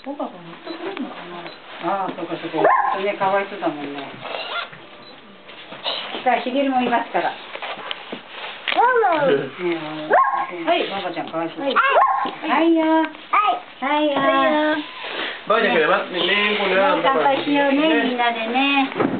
パパが持ってくれるのかな。 ああ、そうかそうか。ね、かわいそうだもんね。さあ、しげるもいますから。はい、ババちゃんかわいそう。はいよ。はいよ。 Banyak ya, Mak? Ini punya. 乾杯しようね、みんなでね。